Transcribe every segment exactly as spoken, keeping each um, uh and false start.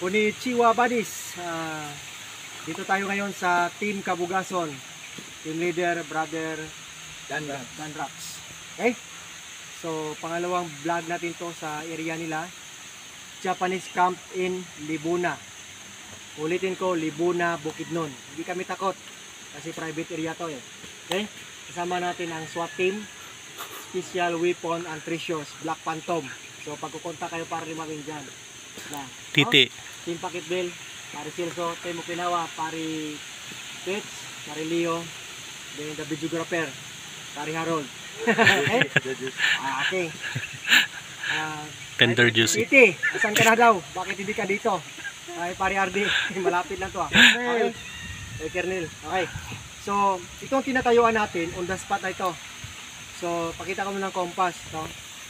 Konnichiwa buddies. Uh, dito tayo ngayon sa Team Kabugason. Team leader, brother Dan, Dan Raps. Okay? So, pangalawang vlog natin to sa area nila. Japanese camp in Libuna. Ulitin ko, Libuna, Bukidnon. Hindi kami takot kasi private area to eh. Okay? Kasama natin ang SWAT team, Special Weapon and Treasures, Black Phantom. So, pagkukontak kayo para limawin dyan. Na, Titi. No? Team Pakitbil, Pari Silso, Team Okinawa, Pari Pets, Pari Leo, then the videographer, Pari Harold. Okay? Ah, okay. Uh, Tender juicy. Titi, asan ka na daw? Bakit hindi ka dito? Ay, Pari Ardi, malapit lang to ah. Okay. Hey, Kernel. Okay. So, itong tinatayuan natin, on the spot na ito. So, pakita ko muna ng compass. No?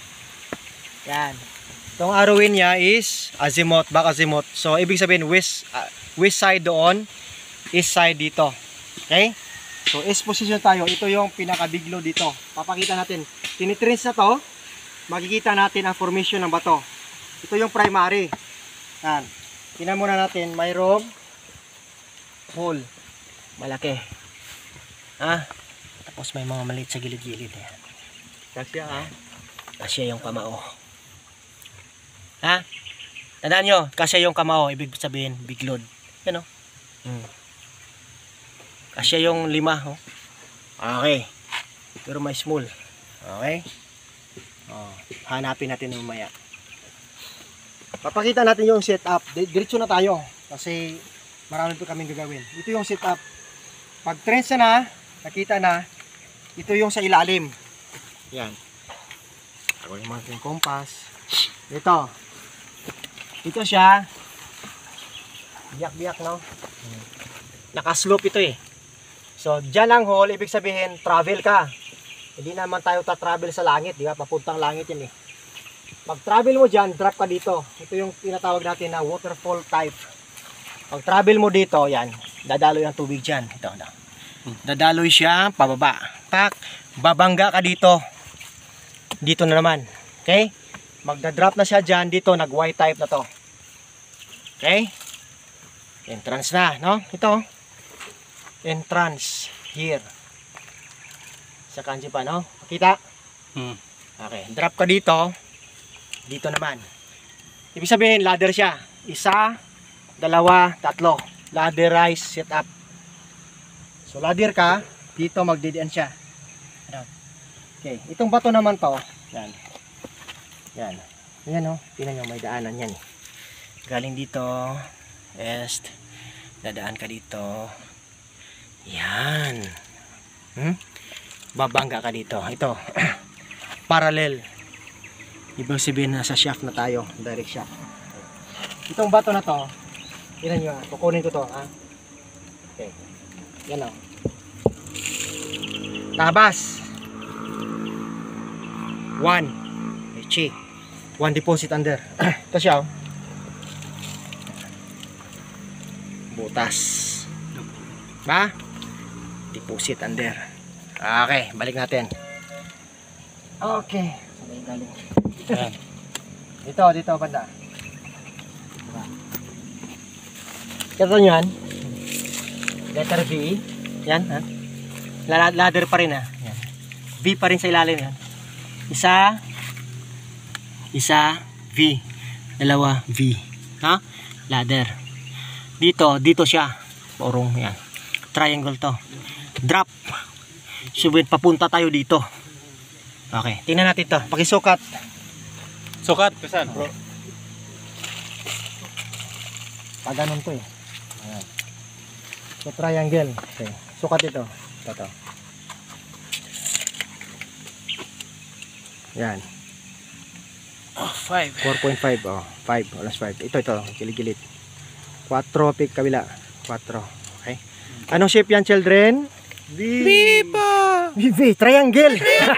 Yan. Itong arrowin niya is azimuth, back azimuth. So, ibig sabihin, west, uh, west side doon, east side dito. Okay? So, east position tayo. Ito yung pinakabiglo dito. Papakita natin. Tinitrace na to, makikita natin ang formation ng bato. Ito yung primary. Yan. Tingnan muna natin, mayroong hole. Malaki. Ha? Tapos may mga maliit sa gilid-gilid. Kasya ha? Kasya yung kamao. Ha? Tandaan nyo, kasya yung kamao. Ibig sabihin, biglod. Yan o. Hmm. Kasya yung lima. Oh. Okay. Pero may small. Okay. Oh, hanapin natin mamaya. Papakita natin yung setup. Diretso na tayo. Kasi marami po kaming gagawin. Ito yung setup. Pag trench na, nakita na, ito yung sa ilalim. Yan. Ako yung mga compass. Ito. Ito siya. Biyak-biyak, no? Nakaslope ito eh. So, dyan ang hole, ibig sabihin, travel ka. Hindi naman tayo ta-travel sa langit, di ba? Papuntang langit yan eh. Pag travel mo dyan, drop ka dito. Ito yung tinatawag natin na waterfall type. Pag travel mo dito, yan, dadaloy ang tubig dyan. Ito, ito. Dadaloy siya, pababa. Tak, babangga ka dito. Dito na naman. Okay? Magda-drop na siya dyan, dito, nag-Y type na to. Okay? Entrance na, no? Ito. Entrance. Here. Sa kanji pa, no? Makita? Hmm. Okay, drop ka dito. Dito naman. Ibig sabihin, ladder siya. Isa, dalawa, tatlo. Ladderized setup. So, ladder ka. Dito, magdidian siya. Okay, itong bato naman to. Yan. Yan. Yan, no? Tingnan nyo, may daanan yan. Galing dito. Est. Dadaan ka dito. Yan. Hmm? Babangga ka dito. Ito. Parallel. Ibig sabihin na sa shaft na tayo. Direct shaft. Itong bato na to. Tingnan nyo. Kukunin ko to. Ha? Okay. Yan o. Tabas. One. Echi. One deposit under. Ito siya o. Butas. Ba? Deposit under. Okay, balik natin. Okay. Dito, dito banda. Ito nyo yan. Letter V. Yan, ha? Ladder pa rin, ha? Yan. V pa rin sa ilalim, yan. Isa. Isa. V. Dalawa. V. Ha? Ladder. Dito, dito siya. Orong, yan. Triangle to. Drop. Subit, papunta tayo dito. Okay, tingnan natin to. Pakisukat. Sukat, kasan bro? Pag ganun to eh. Ayan. So, triangle. Okay. Sukat ito. Ito to. Yan. Oh, five. four point five. Oh, five. Alas five. Ito, ito. Gilid-gilid. four. Pick kabila. four. Okay. Anong shape yan, children? V. Viva! V. Triangle.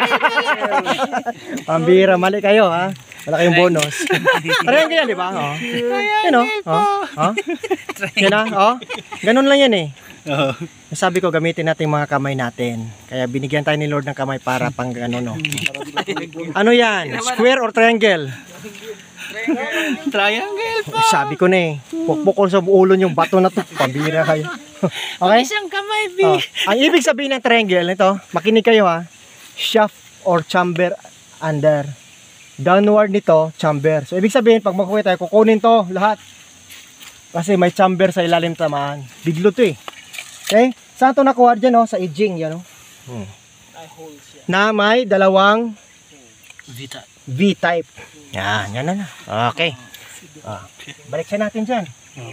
Pambira. Mali kayo, ha? Wala kayong bonus. Triangle yan, di ba? Oh. Yan, oh. Oh. Oh. Yan, oh. Ganun lang yan, eh. Oh. Sabi ko, gamitin natin mga kamay natin. Kaya binigyan tayo ni Lord ng kamay para pang ano, no. Ano yan? Square or triangle? Triangle pa. Sabi ko na eh, pukpukol sa ulo yung bato na to. Pabira kayo. Okay? Isang kamay, B. Oh. Ang ibig sabihin ng triangle nito, makinig kayo ha. Shaft or chamber under. Downward nito, chamber. So ibig sabihin, pag makuha tayo, kukunin to lahat. Kasi may chamber sa ilalim tamaan. Biglo to eh. Okay? Saan to nakuha dyan oh? Sa edging yan oh. Hmm. Na may dalawang Vita. V-type. Yan, yan na na. Okay. Ah, balik siya natin dyan.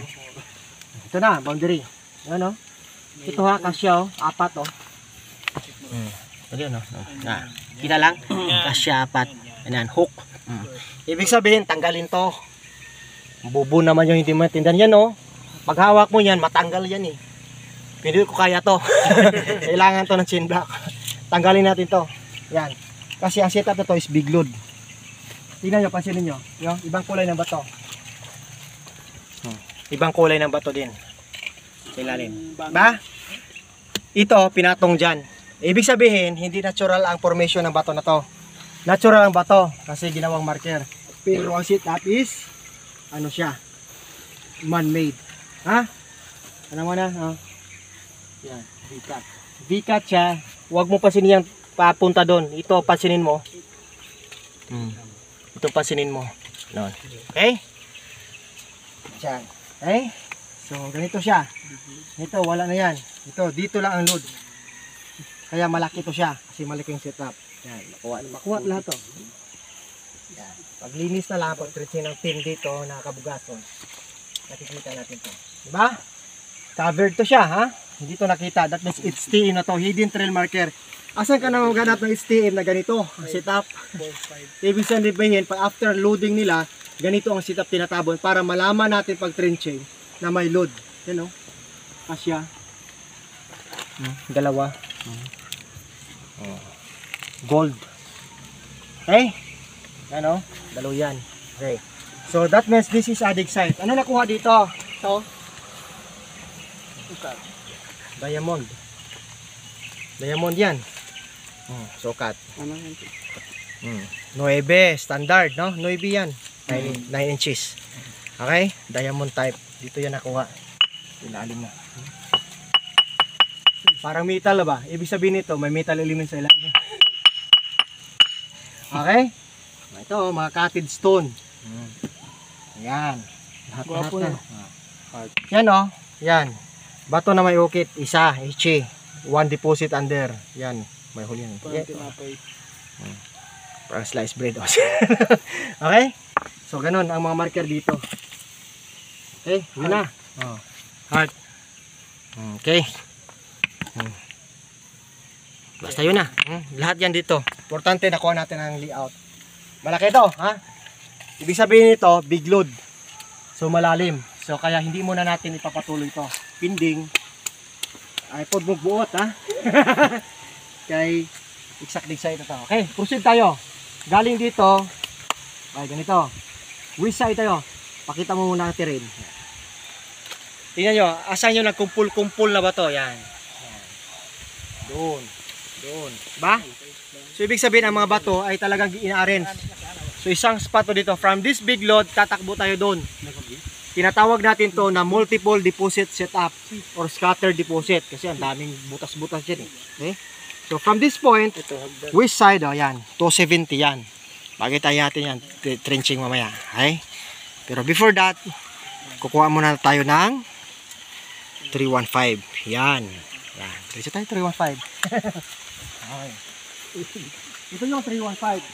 Ito na, boundary. Yan oh. Ito ha, kasya oh. Apat oh. Hmm. Ito oh. Ah, kita lang. Kasya apat. Yan, hook. Hmm. Ibig sabihin, tanggalin to. Bubo naman yung hindi matindan yan oh. Pag hawak mo yan, matanggal yan eh. Hindi ko kaya to. Kailangan to ng chin block. Tanggalin natin to. Yan. Kasi ang setup na to is big load. Tingnan nyo, pansinin nyo. Yung ibang kulay ng bato. Hmm. Ibang kulay ng bato din. Ilalim. Ba? Ito, pinatong dyan. Ibig sabihin, hindi natural ang formation ng bato na to. Natural ang bato kasi ginawang marker. Pero ang setup is, ano siya? Man-made. Ha? Ano mo na? Oh. Yan, V-cut. V-cut siya. Huwag mo pansinin yung papunta doon. Ito, pansinin mo. Hmm. Ito, pansinin mo. Noon. Okay? Diyan. Okay? So, ganito siya. Ito, wala na yan. Ito, dito lang ang load. Kaya malaki to siya. Kasi malaki yung setup. Yan, makuha, makuha lahat to. Yan. Paglinis na lang, pag-treating ng pin dito, nakakabugason. Nakikita natin to. Diba? Covered to siya, ha? Hindi to nakita. That means it's T M na to. Hidden trail marker. Asan ka na maghanap ng H T M na ganito? Ang setup. Ibig sabihin, pag after loading nila, ganito ang setup tinatabon para malaman natin pag trenching na may load. Yan o. Kasya. Hmm, dalawa. Hmm. Oh. Gold. Okay? Yan o. Dalawa yan. Okay. So that means this is a dig site. Ano nakuha dito? So, diamond. Diamond yan. Hmm, sukat. Ano yan? Hmm. nine standard, no? nine yan. nine inches. Okay? Diamond type. Dito yan nakuha. Ilalim na. Parang metal ba? Ibig sabihin nito, may metal element sa ilalim. Okay? Ito, mga cutted stone. Hmm. Ayan. Lahat-lahat na. Yan o. Yan. Bato na may ukit, isa, H. One deposit under. Yan, may huli yan. Yeah. Hmm. Parang sliced bread. Okay? So, ganun ang mga marker dito. Okay, yun na. Oh. Heart. Okay. Hmm. Basta yun na. Hmm. Lahat yan dito. Importante, nakuha natin ang layout. Malaki ito, ha? Ibig sabihin nito, big load. So, malalim. So, kaya hindi muna natin ipapatuloy ito. Pinding. Ay, pod mo buot, ha? Kay exact dig side ito. Okay, proceed tayo. Galing dito. Ay, ganito. Which side tayo? Pakita mo muna ang terrain. Tingnan nyo, asan yung nagkumpul-kumpul na ba to? Yan. Yan. Doon. Doon. Ba? So, ibig sabihin, ang mga bato ay talagang ina-arrange. So, isang spot to dito. From this big load, tatakbo tayo doon. Tinatawag natin to na multiple deposit setup or scatter deposit kasi ang daming butas-butas dyan eh. Okay? So from this point, which side, oh yan, two seventy yan. Pakita natin yan, trenching mamaya. Okay? Pero before that, kukuha muna tayo ng three one five. Yan. Yan. Diretso tayo three one five. Okay. Ito yung three one five.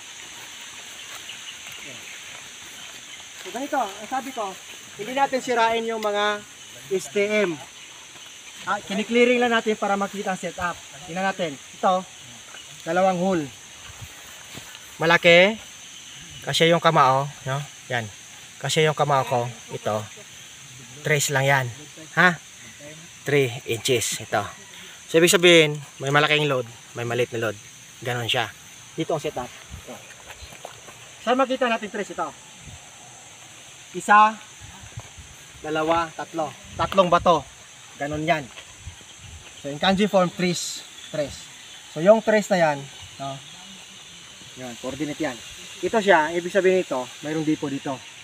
So ganito, ang sabi ko, hindi natin sirain yung mga S T M. Ah, kiniklearing lang natin para makita ang setup. Tingnan natin. Ito, dalawang hole. Malaki. Kasi yung kamao, no? Yan. Kasi yung kamao ko, ito. Trace lang yan. Ha? three inches. Ito. So, ibig sabihin, may malaking load, may maliit na load. Ganon siya. Dito ang setup. Ito. Saan makita natin trace ito? Isa, dalawa, tatlo. Tatlong bato. Ganon yan. So, in kanji form, trace. Trace. So, yung trace na yan, no? Yan, coordinate yan. Ito siya, ibig sabihin nito, mayroong dipo dito.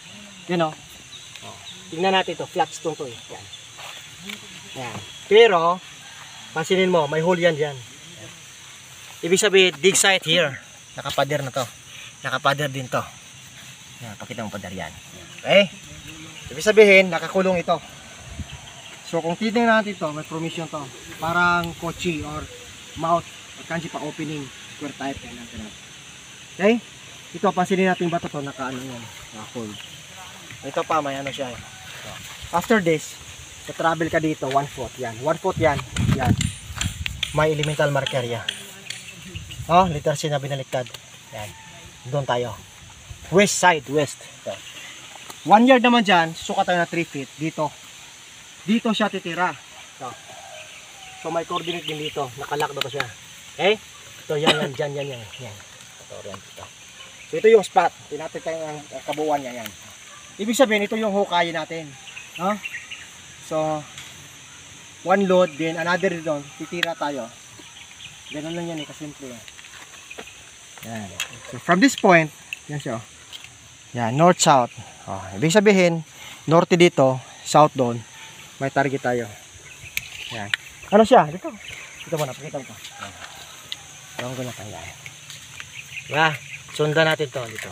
Yan o. Oh. Tingnan natin to, flat stone to eh. Yan. Yan. Pero, pansinin mo, may hole yan dyan. Ibig sabihin, dig site here. Nakapader na to. Nakapader din to. Yan, pakita mo pader yan. Okay? Ibig sabihin, nakakulong ito. So, kung titingnan natin to, may provision to. Parang kochi or mouth. Or kanji pa opening. Square type. Yan natin. Okay? Ito, pansinin natin ba ito to, naka-ano yan. Naka-hold. Ito pa, may ano siya. So, after this, travel ka dito, one foot. Yan. One foot yan. Yan. May elemental marker yan. Oh, letter C na binaliktad. Yan. Doon tayo. West side, west. So, one yard naman dyan, sukat tayo na three feet. Dito. Dito siya titira. So, so may coordinate din dito. Nakalock na to siya. Okay? Ito, yan, yan, dyan, yan, yan. Yan. Ito, yan, ito. So, ito yung spot. Tinatid tayo ang kabuuan niya, yan. Ibig sabihin, ito yung hukayin natin. No? So, one load, then another doon. Titira tayo. Ganun lang yan eh, kasimple yan. Yan. So from this point, yan siya. Yan, north south. Oh, ibig sabihin, north dito, south doon. May target tayo. Yan. Ano siya? Dito. Dito muna, pakita mo to. Yan. Gawin natin yan. Yan. Sundan natin to dito.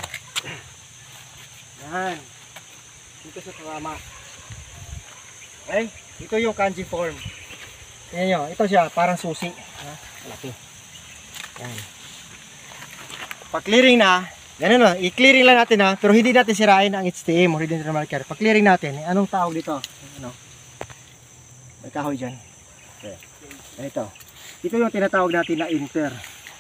Yan. Dito sa tama. Okay? Ito yung kanji form. Yan nyo. Ito siya, parang susi. Ha? Malaki. Yan. Pag-clearing na, ganun o, i-clearing lang natin ha, pero hindi natin sirain ang H T M o hidden thermal marker. Pag-clearing natin, eh, anong tawag dito? Ano? May kahoy dyan. Okay. Ito. Ito yung tinatawag natin na inter.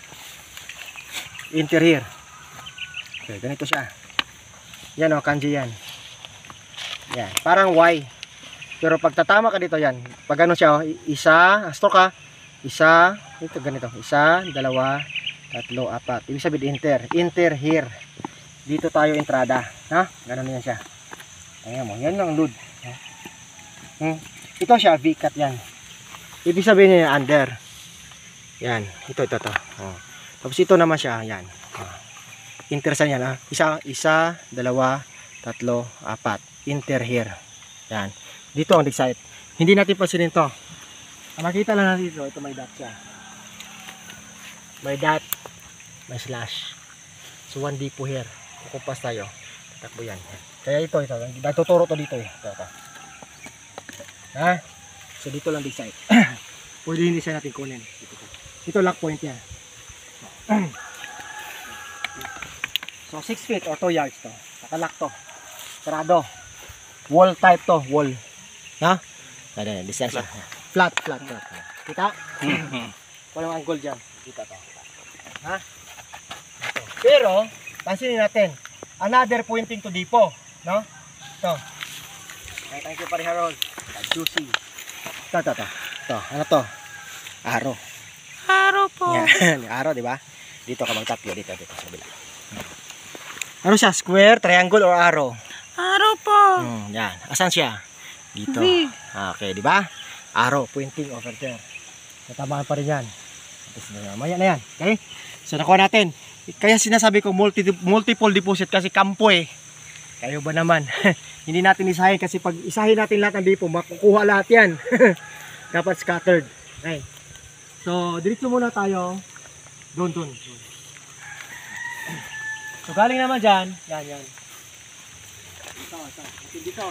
Inter here. Okay, ganito siya. Yan o, kanji yan. Yan, parang Y. Pero pag tatama ka dito yan, pag ano siya, isa, stroke ka, isa, ito ganito, isa, dalawa, tatlo, apat. Ibig sabihin inter. Inter here. Dito tayo entrada. Ha? Ganun yan siya. Ayan mo. Yan lang load. Hmm. Ito siya. V-cut yan. Ibig sabihin niya under. Yan. Ito, ito, ito. Oh. Tapos ito naman siya. Yan. Oh. Inter saan yan ha? Isa, isa, dalawa, tatlo, apat. Inter here. Yan. Dito ang dig site. Hindi natin pansinin to. Ang makita lang natin dito. Ito may dot siya. May dot. May slash. So one D po here. Kukumpas tayo. Tatakbo yan. Kaya ito, ito. Natuturo to dito eh. Ito, ito. Ha? So dito lang dig site. Pwede hindi siya natin kunin. Ito, ito. Ito lock point yan. So six feet or two yards to. Nakalock to. Sarado. Wall type to. Wall. Ha? Ada distance. Flat, flat, flat. Kita? Walang angle dyan. Kita to. Ha? Ito. Pero, pansinin natin. Another pointing to dipo. No? Ito. Okay, thank you pare Harold. Juicy. Ito, ito, ito. Ito. Ano to? Arrow. Arrow po. Yan. Arrow, di ba? Dito ka magtapyo. Dito, dito. Sa bila. Ano siya? Square, triangle, or arrow? Arrow po. Hmm, yan. Asan siya? Dito. V. Okay, di ba? Arrow, pointing over there. Natamaan pa rin yan. Maya na yan. Okay? So, nakuha natin. Kaya sinasabi ko multi, multiple deposit kasi kampo eh. Kayo ba naman? Hindi natin isahin kasi pag isahin natin lahat ng dipo, makukuha lahat yan. Dapat scattered. Okay. So, diretso muna tayo. Doon, doon. So, galing naman dyan. Yan, yan. Dito, dito. Dito.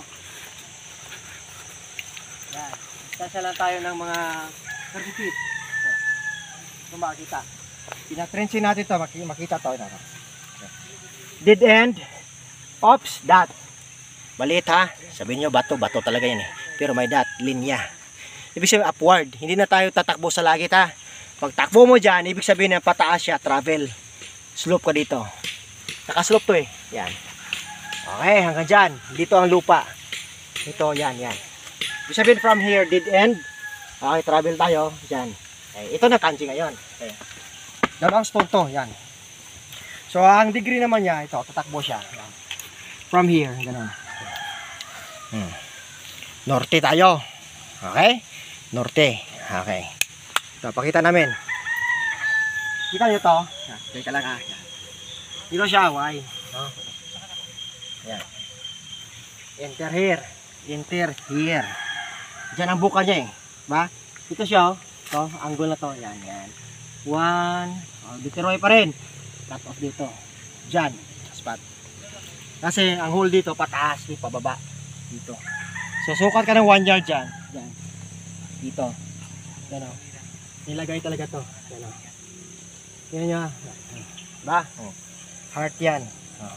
Yan. Sasya lang tayo ng mga thirty feet. Ito makikita. Pinatrenching natin ito. Makita ito. Dead end. Ops. Dot. Maliit ha. Sabihin nyo bato. Bato talaga yan eh. Pero may dot. Linya. Ibig sabihin upward. Hindi na tayo tatakbo sa langit ha. Pag takbo mo dyan, ibig sabihin na pataas siya. Travel. Slope ka dito. Nakaslope to eh. Yan. Okay. Hanggang dyan. Dito ang lupa. Ito. Yan. Yan. Ibig sabihin from here, dead end. Okay, travel tayo. Diyan. Okay, ito na kanji ngayon. Okay. Dalawang stone to. Yan. So, ang degree naman niya, ito, tatakbo siya. Yan. From here, ganun. Hmm. Norte tayo. Okay? Norte. Okay. Ito, pakita namin. Kita nyo to. Yan. Teka lang ha. Yan. Dito siya, Y. No? Yan. enter here. Enter here. Diyan ang buka niya eh. Ba? Ito siya oh. Ito, angle na to. Yan, yan. One. Oh, ditiroy pa rin. Cut off dito. Diyan. Spot. Kasi ang hole dito pataas, di pababa. Dito. So sukat ka ng one yard dyan. Diyan. Dito. Yan o. Nilagay talaga to. Yan o. Yan niya. Ba? Oh. Heart yan. Oh.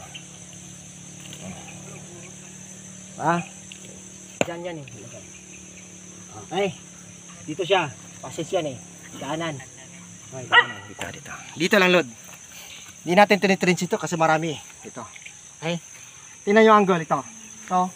Ba? Diyan yan eh. Okay. Dito siya. Passage yan eh. Daanan. Okay, daanan. Dito, dito. Dito lang load. Hindi natin tinitrinch ito kasi marami eh. Ito. Okay. Tingnan yung angle ito. Ito.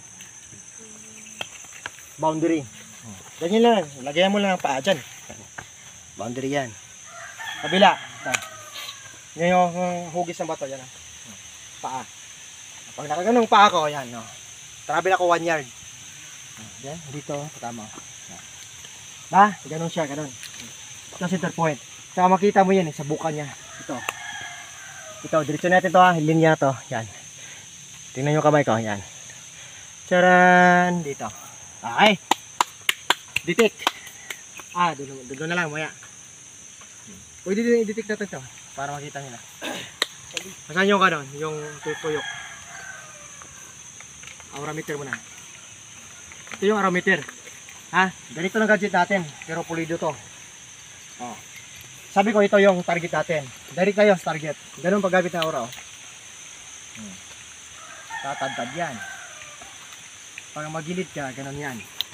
Boundary. Ganyan lang. Lagayan mo lang ang paa dyan. Boundary yan. Kabila. Ito. Yan yung hugis ng bato. Yan. Paa. Pag nakaganong paa ko, yan. No. Travel ako one yard. Yan. Dito. Tama. Ba? Ganon siya. Ganon. Ito center point. Saka makita mo yan eh, sa buka niya. Ito. Ito. Diretso natin ito ha. Linya to. Yan. Tingnan nyo kamay ko. Yan. Charan. Dito. Okay. Detect. Ah, doon, doon na lang. Maya. Pwede din i-detect natin ito. Para makita nyo na. Masan yung kanon? Yung tuyok. Aurameter mo na. Ito yung aurameter. Ha? Ganito lang gadget natin. Pero pulido to. Oh. Sabi ko ito yung target natin. Direct kayo sa target. Ganun paggamit ng aura. Oh. Hmm. Tatadtad yan. Pag magilid ka, ganun yan.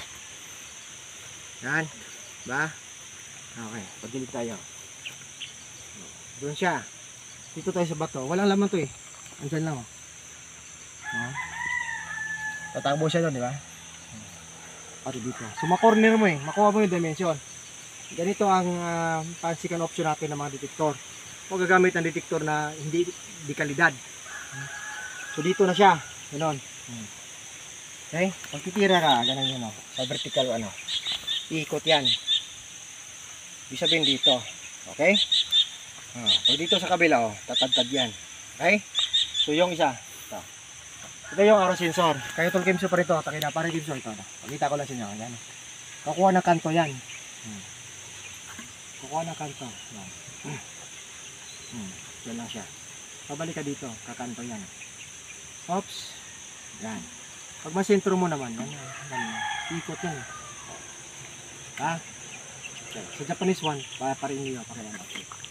Yan. Ba? Okay. Pagilid tayo. Doon siya. Dito tayo sa bato. Walang laman to eh. Andyan lang oh. Oh. Tatakbo siya doon, di ba? Pati dito. So ma-corner mo eh. Makuha mo yung dimension. Ganito ang uh, pansikan option natin ng mga detektor. Huwag gagamit ng detektor na hindi di kalidad. So dito na siya. Ganon. Okay? Pag titira ka, ganun yun o. Sa vertical ano. Iikot yan. Ibig sabihin dito. Okay? Ah, so dito sa kabila o. Tatadtad yan. Okay? So yung isa. Ito. Ito yung arrow sensor. Kayo tol kimso pa rito. Takina pa rin kimso ito. Pakita ko lang sa inyo. Yan. Kukuha ng kanto yan. Hmm. Kukuha ng kanto. Yan. Hmm. Yan lang siya. Pabalik ka dito. Kakanto yan. Oops. Yan. Pag masentro mo naman. Yan. Yan. Ikot yan. Ha? Okay. Sa Japanese one. Pa pa rin nyo. Pa rin nyo.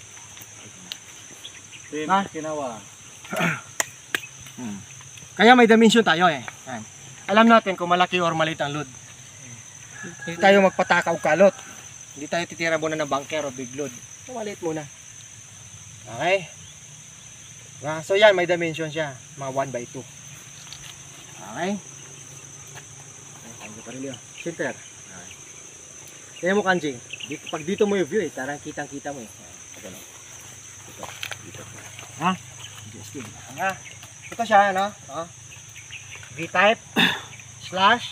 Ha? Kinawa. Hmm. Kaya may dimension tayo eh. Yan. Alam natin kung malaki or maliit ang load. Hindi tayo magpatakaw kalot. Hindi tayo titira muna ng bunker o big load. So, maliit muna. Okay? Yeah, so yan, may dimension siya. Mga one by two. Okay? Okay, center. Okay. Kaya mo kanjing. Dito, pag dito mo yung view eh, tarang kitang kita mo eh. Dito. Dito. Ha? Just ha? Ito siya, ano? Oh. V-type slash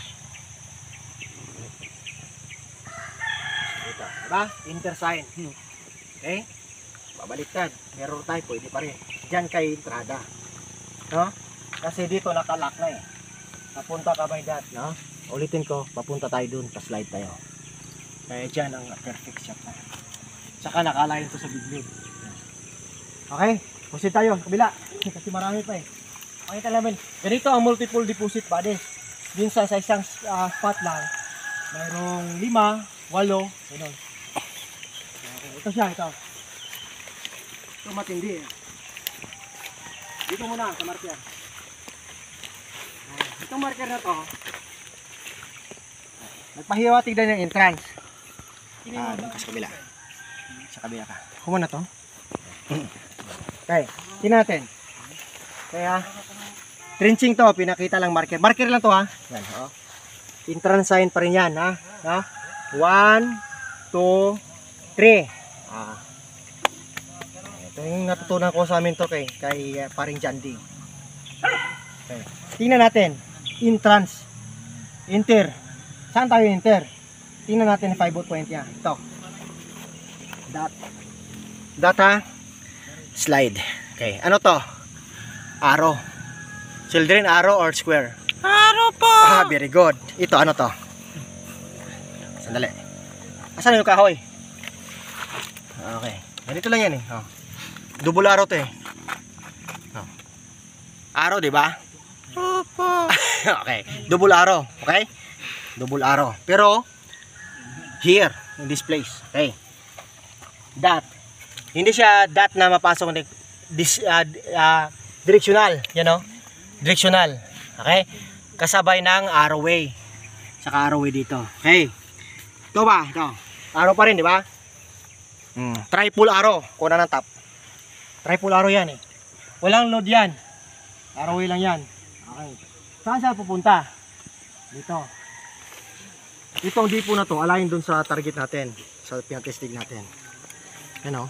ito, diba? Enter sign. Okay? Babaliktad. Error type, pwede pa rin. Diyan kay entrada. No? Kasi dito nakalock na eh. Papunta ka by that, no? Ulitin ko, papunta tayo dun, pa-slide tayo. Kaya dyan ang perfect shot na. Saka nakalayan to sa big lead. Okay? Pusin tayo, kabila. Kasi marami pa eh. Makita namin, ganito ang multiple deposit bodies. Minsan sa isang uh, spot lang, mayroong lima, walo, gano'n. Okay, ito siya, ito. Ito matindi eh. Dito muna sa marker. Itong marker na to, nagpahiwa tignan yung entrance. Ah, doon ka sa kabila. Sa kabila ka. Kuma na to. Okay, tingnan natin. Kaya, trenching to, pinakita lang marker. Marker lang to ha. Yan, oh. Entrance sign pa rin yan ha. Ha? One, two, three. Ah. Ito yung natutunan ko sa amin to kay, kay uh, paring Jandy. Okay. Tingnan natin. Entrance. Enter. Saan tayo enter? Tingnan natin yung five point niya. Ito. Dot. Dot ha. Slide. Okay. Ano to? Arrow. Children, arrow or square? Arrow. Araw po. Ah, very good. Ito, ano to? Sandali. Asan yung kahoy? Okay. Ganito lang yan eh. Oh. Double arrow to eh. Oh. Arrow, di ba? Opo. Okay. Double arrow. Okay? Double arrow. Pero, here, in this place. Okay. Dot. Hindi siya dot na mapasok ng this, uh, uh, directional. You know? Directional. Okay? Kasabay ng arrowway. Saka arrowway dito. Okay. Ito ba? Ito. Arrow pa rin, di ba? Hmm. Triple arrow. Kuna ng top. Triple arrow yan eh. Walang load yan. Arrowway lang yan. Okay. Saan siya pupunta? Dito. Itong dipo na to, align dun sa target natin. Sa pinatestig natin. Yan o.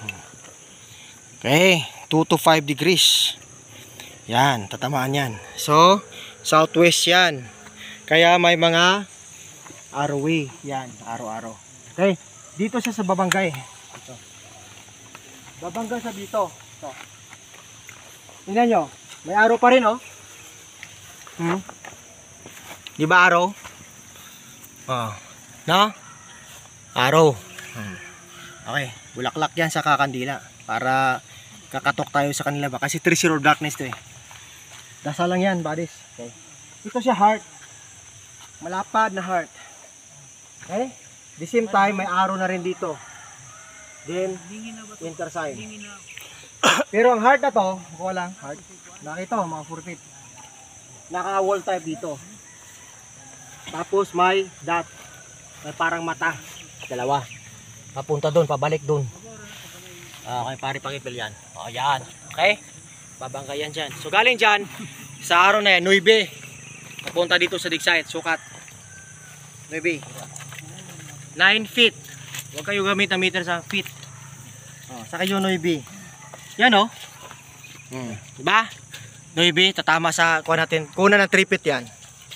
Okay. two to five degrees. Yan. Tatamaan yan. So, southwest yan. Kaya may mga arrowway. Yan. Arrow-arrow. Okay. Dito siya sa babanggay. Ito. Babangga siya dito. Ito. Tingnan nyo. May arrow pa rin, oh. Hmm? Di ba arrow? Oh. No? Arrow. Hmm. Okay. Bulaklak yan sa kakandila. Para kakatok tayo sa kanila ba. Kasi three zero darkness to eh. Dasal lang yan, buddies. Okay. Ito siya heart. Malapad na heart. Okay? The same time, may arrow na rin dito. Then, intersign. Pero ang heart na to, kuha lang, heart. Nakita mo, mga four feet. Naka-wall type dito. Tapos may dot. May parang mata. Dalawa. Papunta doon, pabalik doon. Okay, pare pakipil yan. O, yan. Okay? Babangga yan dyan. So, galing dyan, sa arrow na yan, nuibe. Papunta dito sa dig site, sukat. nuibe. nine feet. Huwag kayo gamit ang meter sa feet. Oh, saka yung nuibe. Yan oh. Hmm. Diba? nuibe, tatama sa kuha natin. Kuna ng three feet yan.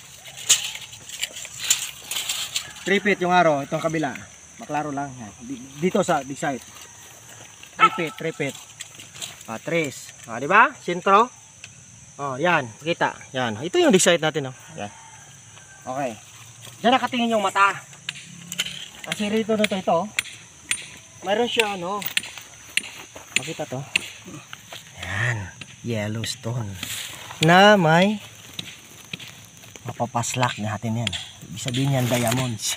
three feet yung araw. Itong kabila. Maklaro lang. Dito sa dig site. three feet, three feet. Ah, tres. Ah, diba? Sentro. Oh, yan. Kita. Yan. Ito yung dig site natin oh. Yan. Okay. Diyan nakatingin yung mata. Kasi rito nito ito, mayroon siya ano, makita to, yan, Yellowstone, na may mapapaslak natin yan, ibig sabihin yan diamonds.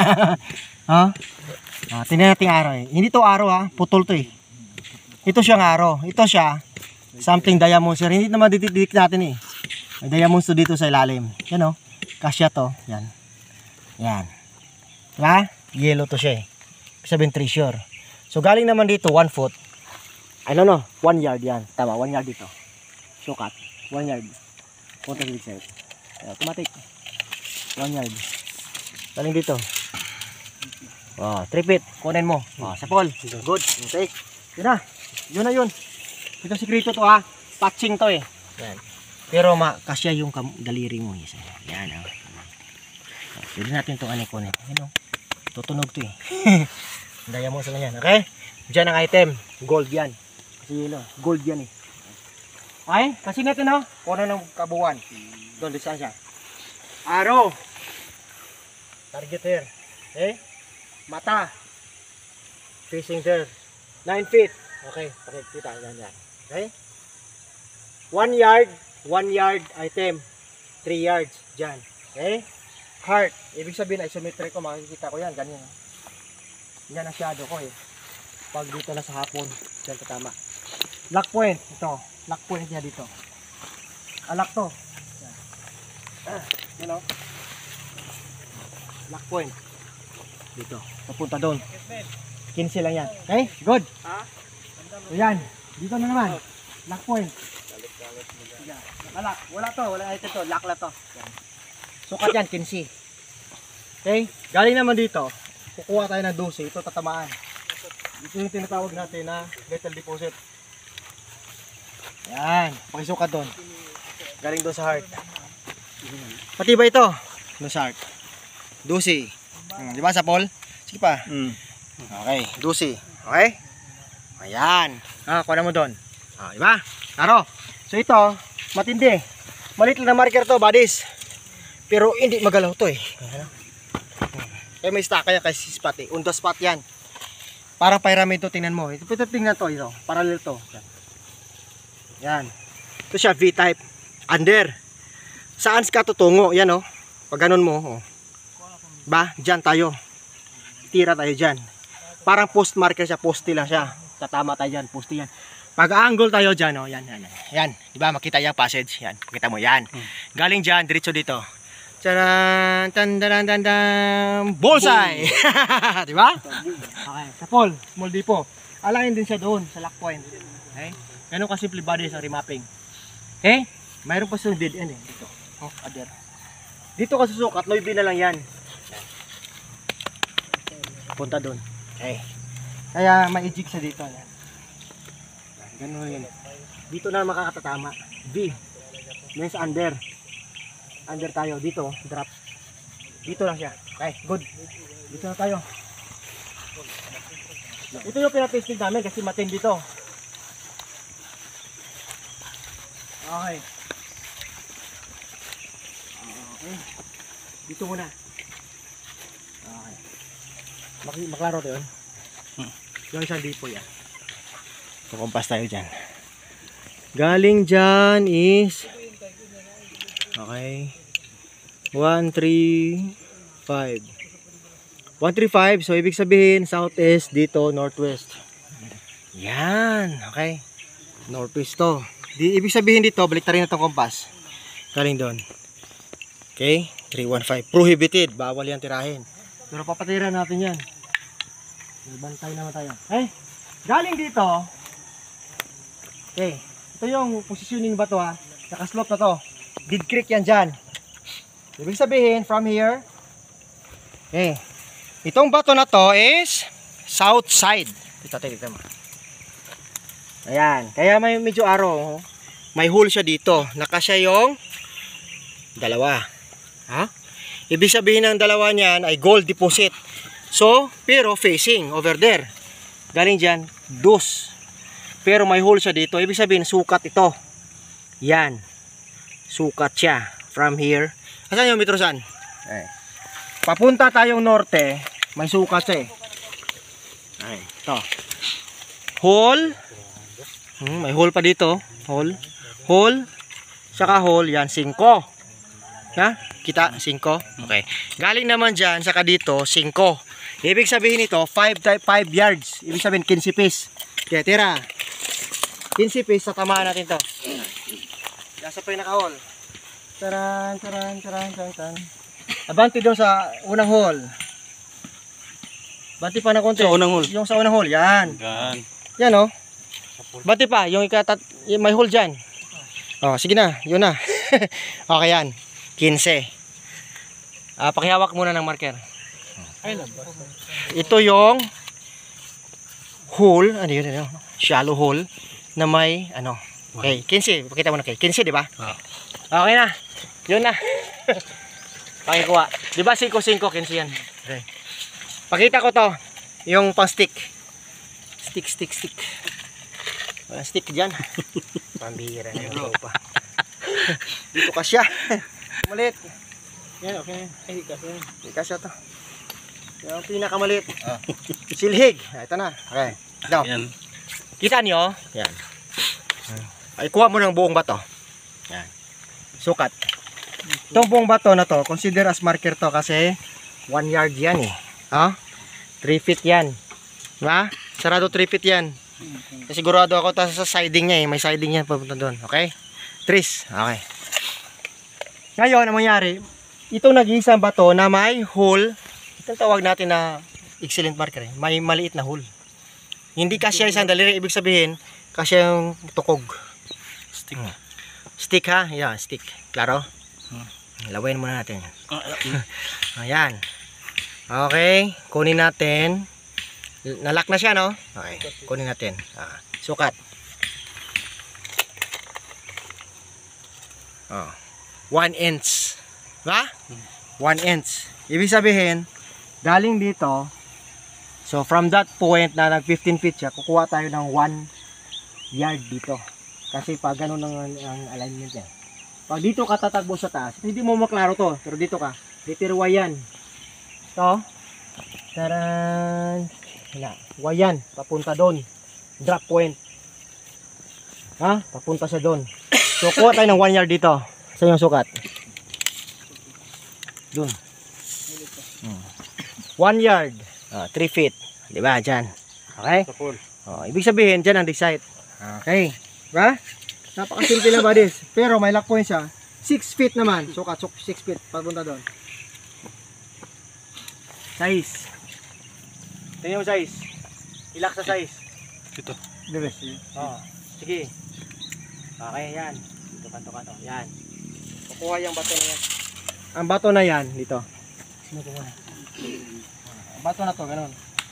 Ha? Ah, tingnan natin araw eh, hindi to araw ha, putol to eh, ito siyang araw, ito siya, something diamonds, hindi naman dititik natin eh, may diamonds to dito sa ilalim, yan o, kasya to, yan, yan, diba? Yellow to siya eh. Sabihin treasure. So galing naman dito one foot. I don't know, one yard yan. Tama, one yard dito. Sukat. One yard. Punta sa side. Automatic. One yard. Galing dito. Oh, three feet. Kunin mo. Oh, sa pole. Good. Okay. Yun na. Yun na yun. Ito sikreto to ha. Patching to eh. Yan. Pero ma, kasya yung daliri mo. Yan. Oh. Pwede natin itong anikunin. Yan o. Tutunog to eh. Diamonds lang yan. Okay? Diyan ang item. Gold yan. Kasi yun o. Gold yan eh. Okay? Kasi natin o. Kuno ng kabuuan. Doon. Doon saan siya. Arrow. Target here. Okay? Mata. Facing there. nine feet. Okay. Pakikita. Yan yan. Okay? one yard. one yard item. three yards. Diyan. Okay? Heart. Ibig sabihin isometric ko, makikita ko yan, ganyan. Yan ang shadow ko eh. Pag dito na sa hapon, yan tatama. Lock point, ito. Lock point niya dito. Alak to. Yan. Ah, you know. Lock point. Dito. Papunta doon. quince lang yan. Okay? Good. So yan. Dito na naman. Lock point. Alak. Wala to. Wala ito to. Lock lang to. Yan. Sukat yan, quince. Okay? Galing naman dito, kukuha tayo ng twelve. Ito tatamaan. Ito yung tinatawag natin na metal deposit. Yan. Pakisukat doon. Galing doon sa heart. Pati ba ito? Doon sa heart. twelve. Hmm, di ba sa pole? Sige pa. Hmm. Okay. twelve. Okay? Ayan. Ah, kuha na mo doon. Ah, di ba? Taro. So ito, matindi. Malit lang na marker to, buddies. Pero hindi magalaw to eh. Ano? Kaya may stock kaya kasi spot eh. On the spot yan. Parang pyramid to, tingnan mo. Ito, ito tingnan to, ito. Parallel to. Yan. Yan. Ito siya, V-type. Under. Saan ka tutungo? Yan oh. Pag ganun mo, oh. Ba? Diyan tayo. Tira tayo dyan. Parang post marker siya, poste lang siya. Tatama tayo dyan, poste yan. Pag angle tayo dyan, oh, yan, yan, yan. Yan, di ba? Makita yung passage. Yan, makita mo yan. Hmm. Galing dyan, diretso dito. Tcharan, tandaran, tandan, bullseye! Di ba? Okay, sa pole, small dipo. Alangin din siya doon, sa lock point. Okay? Ganun ka simple body sa remapping. Okay? Mayroon pa sa dead end eh. Dito. Oh, other. Dito ka susukat, Loy B na lang yan. Punta doon. Okay. Kaya ma-ejig sa dito. Yan. Ganun yun. Dito na makakatatama. B. Yan sa under. Under tayo. Dito. Drop. Dito lang siya. Okay. Good. Dito na tayo. Ito yung pinatesting namin kasi matin dito. Okay. Okay. Dito muna. Okay. Mak maklaro to yun. Hmm. Yung isang dipo yan. Kukumpas tayo dyan. Galing dyan is okay. one three five. one three five. So ibig sabihin southeast dito, northwest. Yan. Okay. Northwest to. Di, ibig sabihin dito, balik tayo na itong kompas. Galing doon. Okay. three one five. Prohibited. Bawal yan tirahin. Pero papatira natin yan. Bantay naman tayo. Eh, galing dito. Okay. Ito yung positioning ba to ha? Nakaslope na to. Dead creek yan dyan. Ibig sabihin, from here. Okay. Itong bato na to is south side. Dito tayo dito mo. Ayan. Kaya may medyo arrow. May hole siya dito. Nakasya yung dalawa. Ha? Ibig sabihin ng dalawa niyan ay gold deposit. So, pero facing over there. Galing dyan, dos. Pero may hole siya dito. Ibig sabihin, sukat ito. Yan. Sukat siya. From here. Asan yung metrosan? Okay. Papunta tayong norte. May sukat siya eh. Okay. Ito. Hole. Hmm, may hole pa dito. Hole. Hole. Saka hole. Yan, singko. Ha? Kita? Singko? Okay. Galing naman dyan, saka dito, singko. Ibig sabihin ito, five yards. Ibig sabihin, fifteen piece. Kaya tira. fifteen piece, tatamaan natin to. Nasa pa yung naka-hole. Taran, taran, taran, taran, taran. Abante doon sa unang hole. Bati pa na konti. Sa unang hole. Yung sa unang hole, yan. Yan. Yan o. Oh. Bati pa, yung ikatat, yung may hole dyan. Oh, sige na, yun na. Okay yan. fifteen. Ah, pakihawak muna ng marker. Ito yung hole, ano yun, ano? Shallow hole na may ano. Okay, fifteen. Pakita mo na kay. fifteen, di ba? Okay na. Yun na. Pakikuha. Di ba five five fifteen yan? Okay. Pakita ko to, yung pang stick. Stick, stick, stick. Walang stick diyan. Pambihira na yung pa. Dito ka siya. Malit. Yan, okay. Ay, kasi. Kasi ito. Yung pinakamaliit. Ah. Silhig. Ito na. Okay. Ito. Yan. Kita nyo? Yan. Ay, kuha mo ng buong bato. Yan. Sukat. Itong buong bato na to, consider as marker to kasi one yard yan eh. Ha? three feet yan. Diba? Sarado three feet yan. Kasi sigurado ako ta sa siding niya eh. May siding yan papunta doon. Okay? Tris. Okay. Ngayon, ang mangyari, itong nag-iisang bato na may hole. Itong tawag natin na excellent marker. May maliit na hole. Hindi kasya isang daliri. Ibig sabihin, kasya yung tukog. Stick. Stick ha? Yeah, stick. Klaro? Lawayin muna natin. Ayan. Okay. Kunin natin. Nalock na siya, no? Okay. Kunin natin. Ah, sukat. Oh. One inch. Ba? One inch. Ibig sabihin, galing dito, so from that point na nag fifteen feet siya, kukuha tayo ng one yard dito. Kasi pag ganun ang, ang alignment niya. Pag dito ka tatagbo sa taas, hindi mo maklaro to. Pero dito ka, letter Y yan. Ito. Taran. Wala. Y yan. Papunta doon. Drop point. Ha? Papunta sa doon. So, kuha tayo ng one yard dito. Sa yung sukat. Doon. Hmm. one yard. Oh, three feet. Diba? Diyan. Okay? Oh, ibig sabihin, dyan ang dig site. Okay. Diba? Napakasimple lang ba this? Pero may lock point siya. six feet naman. Sukat. So, six feet. Papunta doon. Size. Tingnan mo size. Ilak sa size. Ito. Dibes. Oh. Sige. Okay, yan. Dito kanto kanto. Yan. Kukuha yung bato na yan. Ang bato na yan, dito. Sino kukuha? Ang bato na to, ganun.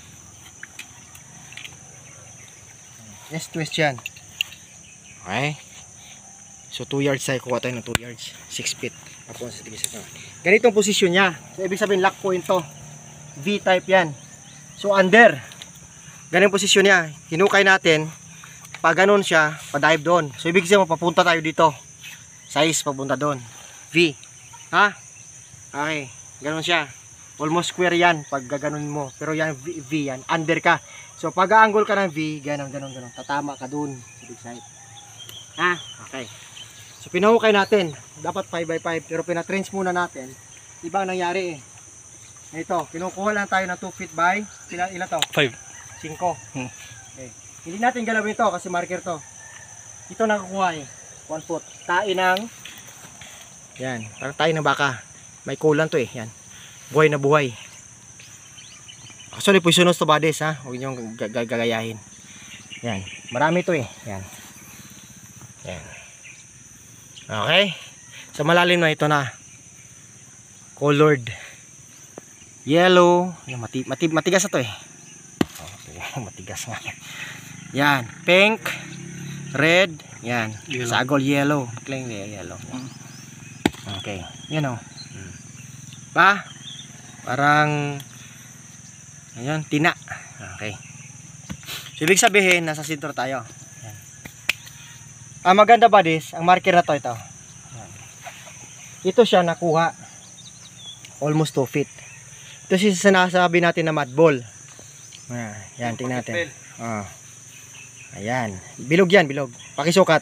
Yes, twist yan. Okay. So, two yards tayo. Kuha tayo ng two yards. six feet. Tapos, sige sa ito. Ganitong posisyon niya. So, ibig sabihin, lock point to. V-type yan. So, under. Ganitong posisyon niya. Hinukay natin. Pag ganun siya, pa-dive doon. So, ibig sabihin, papunta tayo dito. Size, papunta doon. V. Ha? Okay. Ganun siya. Almost square yan pag gaganon mo. Pero yan, V, v yan. Under ka. So, pag angle ka ng V, ganun, ganun, ganun. Tatama ka doon sa big side. Ha? Okay. So, pinahukay natin. Dapat five by five. Pero pinatrench muna natin. Iba ang nangyari eh. Ito, kinukuha lang tayo ng two feet by. Ilan, ilan to? five. Cinco. Hmm. Okay. Hindi natin galawin ito kasi marker to. Ito nakakuha eh. one foot. Tae ng yan. Parang tae ng baka. May kulan to eh. Yan. Buhay na buhay. Actually, poisonous to bodies ha. Huwag nyo gagayahin. Yan. Marami to eh. Yan. Yan. Okay. Sa malalim na ito na. Colored. Yellow. Yan, mati mati matigas na to eh. Oh, matigas nga. Yan. Pink. Red. Yan. Yellow. Sagol yellow. Plain yellow. Okay. Yan o. Pa? Parang ayun, tina. Okay. So, ibig sabihin, nasa sentro tayo. Yan. Ang maganda ba this? Ang marker na to, ito. Yan. Ito siya nakuha. Almost two feet. Ito siya sinasabi natin na mud ball. Ah, yan, tingnan natin. Ah. Ayan. Bilog yan, bilog. Pakisukat.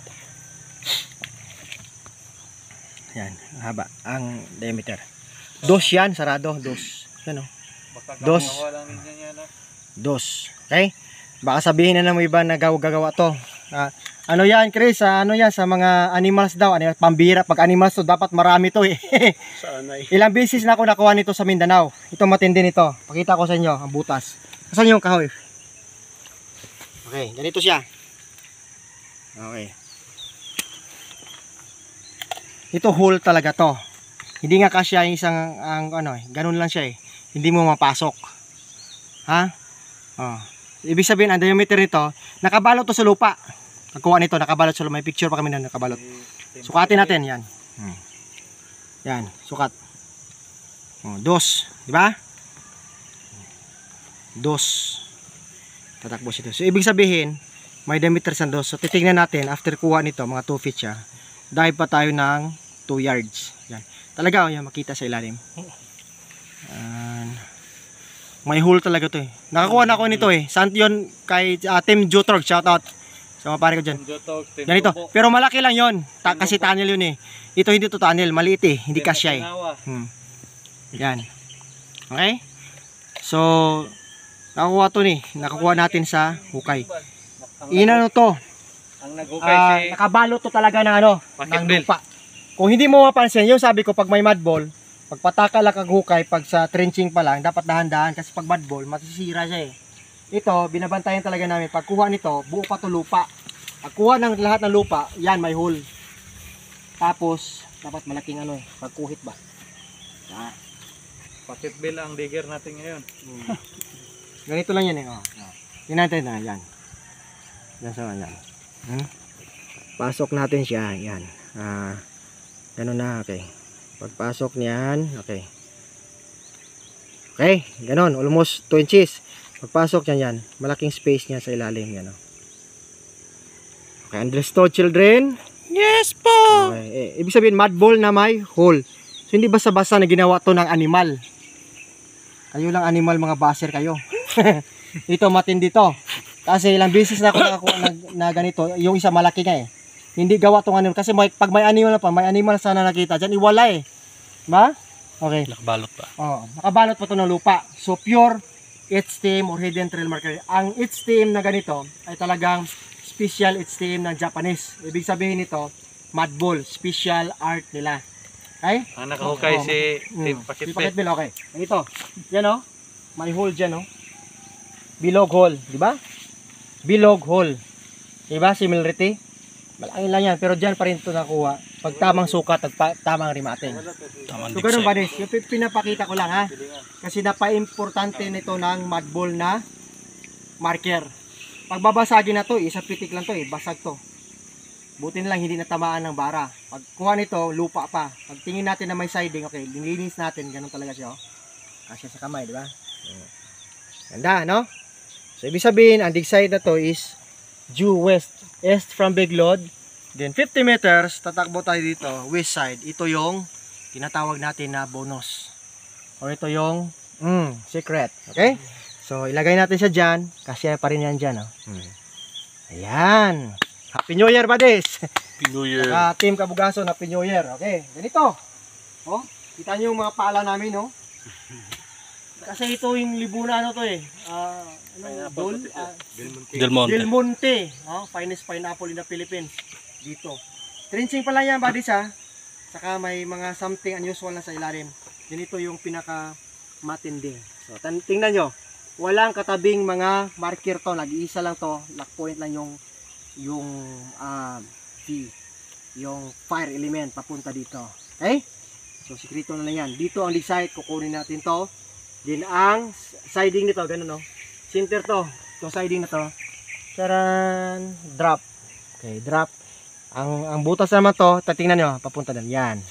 Yan, haba. Ang diameter. Dos yan, sarado. Dos. Yan o. Dos. Dos. Okay? Baka sabihin na ng iba na gagawa to. Ah, ano yan, Chris? Ah, ano yan? Sa mga animals daw. Ano, pambira. Pag animals to, dapat marami to eh. Saan ay? Ilang beses na ako nakuha nito sa Mindanao. Ito matindi nito. Pakita ko sa inyo ang butas. Saan yung kahoy? Okay, ganito siya. Okay. Ito hole talaga to. Hindi nga kasya yung isang ang ano eh, ganun lang siya eh. Hindi mo mapasok. Ha? Oh. Ibig sabihin ang diameter nito, nakabalot to sa lupa. Pagkuha nito, nakabalot sa lupa. May picture pa kami na nakabalot. Sukatin natin 'yan. Hmm. Yan, sukat. Oh, dos, di ba? Dos. Tatakbo siya. So ibig sabihin, may diameter sa dos. So titingnan natin after kuha nito, mga two feet siya. Dive pa tayo ng two yards. Yan. Talaga oh, yan makita sa ilalim. Uh, may hole talaga to eh. Nakakuha na ako nito eh. Sant yun kay uh, Team Jotrog. Shout out sa mga pare ko dyan. Ganito. Pero malaki lang yun. Ta kasi tunnel yun eh. Ito hindi to tunnel. Maliit eh. Hindi kasya eh. Hmm. Yan. Okay? So, nakakuha to ni. Nakakuha natin sa hukay. Inano to. Ang naghukay Uh, si nakabalot to talaga ng ano, ng lupa. Kung hindi mo mapansin, yung sabi ko pag may mud ball, pag pataka lang kaghukay, pag sa trenching pa lang, dapat dahan-dahan kasi pag mud ball, masisira siya eh. Ito, binabantayan talaga namin. Pag kuha nito, buo pa to lupa. Pag kuha ng lahat ng lupa, yan may hole. Tapos, dapat malaking ano eh, pagkuhit ba? Yan. Pocket bill ang digger natin ngayon. Hmm. Ganito lang yan eh. Oh. Tingnan natin na, yan. Yan sa yan. Hmm? Pasok natin siya, yan. Ah, ganun na, okay. Pagpasok niyan, okay. Okay, ganun, almost two inches. Pagpasok niyan, yan. Malaking space niya sa ilalim, yan. Oh. Okay, understood children? Yes po. Okay. Eh, ibig sabihin, mud ball na may hole. So, hindi basta-basta na ginawa to ng animal. Kayo lang animal, mga baser kayo. Ito, matindi to. Kasi ilang beses na ako nakakuha na, na ganito. Yung isa malaki nga eh. Hindi gawa tong animal. Kasi may, pag may animal pa, may animal sana nakita. Diyan, iwala eh. Ba? Okay. Nakabalot pa. Oh, nakabalot pa to ng lupa. So, pure H T M or hidden trail marker. Ang H T M na ganito ay talagang special H T M ng Japanese. Ibig sabihin nito, mud ball, special art nila. Okay? Ang nakahukay Oh, si mm, Team si Pakitbil. Pakitbil, okay. Ito, yan o. May hole dyan o. Bilog hole, di ba? Bilog hole. Di ba? Similarity. Malaki lang yan, pero dyan pa rin ito nakuha. Pag tamang sukat, pag tamang rimating. Tamang So, ganun ba, Des? Yung pinapakita ko lang, ha? Kasi napaka-importante nito ng mud ball na marker. Pag babasagin na to, isang pitik lang to eh, basag to. Buti na lang hindi natamaan ng bara. Pag kuha nito, lupa pa. Pag tingin natin na may siding, okay, lininis natin, ganun talaga siya, oh. Kasya sa kamay, di ba? Ganda, no? So, ibig sabihin, ang dig side na to is due west. East from Biglod. Then, fifty meters, tatakbo tayo dito, west side. Ito yung tinatawag natin na bonus. O ito yung mm, secret. Okay? So, ilagay natin siya dyan. Kasi pa rin yan dyan. Oh. Hmm. Ayan. Happy New Year, buddies! Happy New Year. Saka Team Kabugason, Happy New Year. Okay, ganito. Oh, kita nyo yung mga pala namin, no? Kasi ito yung libuna, ano to eh. Ah, ano, Dol? Ah, Del Monte. Del Monte. Oh, finest pineapple in the Philippines. Dito. Trenching pala yan, buddies, ha? Saka may mga something unusual na sa ilalim. Ganito yung pinaka matindi. So, tingnan nyo. Walang katabing mga marker to. Nag-iisa lang to. Lock point lang yung yung uh, V. Yung fire element papunta dito. Okay? So, sikrito na lang yan. Dito ang dig site. Kukunin natin to. Then, ang siding nito. Ganun, no? Center to. Itong siding na to. Taran! Drop. Okay, drop. Ang ang butas naman to, tatingnan nyo, papunta doon. Yan.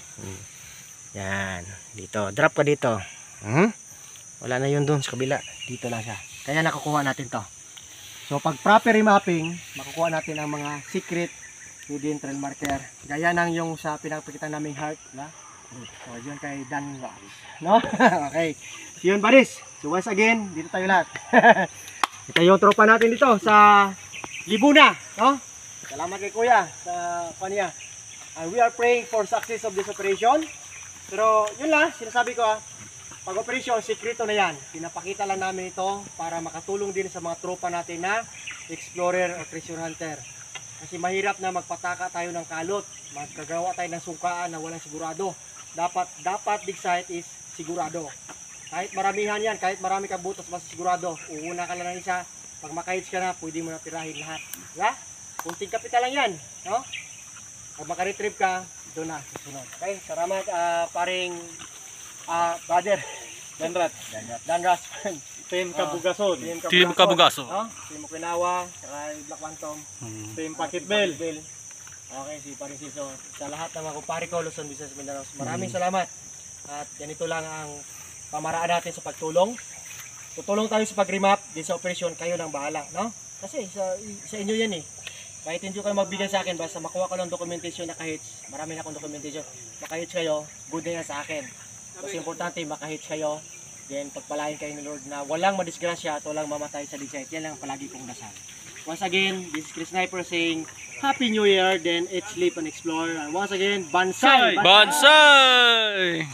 Yan. Dito. Drop ka dito. Hmm? Wala na yun doon sa kabila. Dito lang siya. Kaya nakukuha natin to. So, pag proper remapping, makukuha natin ang mga secret hidden trail marker. Gaya ng yung sa pinapakita naming heart. Na? So, yun kay Dan Ross. No? Okay. So, yun, buddies. So, once again, dito tayo lahat. Ito yung tropa natin dito sa Libuna. No? Salamat kay Kuya sa kanya. And we are praying for success of this operation. Pero yun lang, sinasabi ko ha, pag operation, sekreto na yan. Pinapakita lang namin ito para makatulong din sa mga tropa natin na explorer o treasure hunter. Kasi mahirap na magpataka tayo ng kalot, magkagawa tayo ng sungkaan na walang sigurado. Dapat, dapat dig site is sigurado. Kahit maramihan yan, kahit marami kang butas, basta sigurado. Uuna ka lang ng isa, pag makahits ka na, pwede mo na tirahin lahat. Diba? Kunting kapital lang yan, no? Pag makaretrieve ka, doon na, susunod. Okay, salamat, uh, paring uh, brother. Danrat. Danrat. Danrat. Team Kabugason. Uh, Team Kabugason. No? Team Okinawa, saka Black Phantom. Hmm. Team Pakitbil. Okay, si Paring Siso. Sa lahat ng mga kumpare ko, Luzon, Visayas, Mindanao. Maraming hmm. salamat. At ganito lang ang pamaraan natin sa pagtulong. Tutulong tayo sa pag-remap, din sa operasyon, kayo nang bahala, no? Kasi sa, sa inyo yan eh. Kahit hindi kayo magbigay sa akin, basta makuha ko ng documentation na kahits, marami na akong documentation, makahits kayo, good na yan sa akin. Kasi importante, makahits kayo, then pagpalain kayo ni Lord na walang madisgrasya at walang mamatay sa dig site. Yan lang palagi kong dasal. Once again, this is Chris Sniper saying, Happy New Year, then eat, sleep, and explore. And once again, Bansai! Bansai!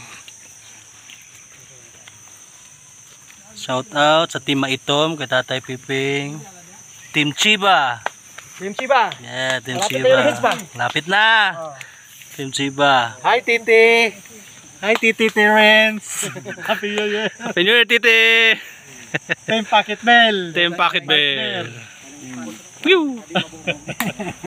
Shout out sa Team Maitom, kay Tatay Piping, Team Chiba. Team Chiba! Yeah, Team Malapit Chiba. na yung hits ba? Lapit na! Oh. Team Chiba. Hi, Titi! Hi, Titi Terence! Happy New Year! Happy New Year, Titi! Team Pakitbil! Team Pakitbil. Pew!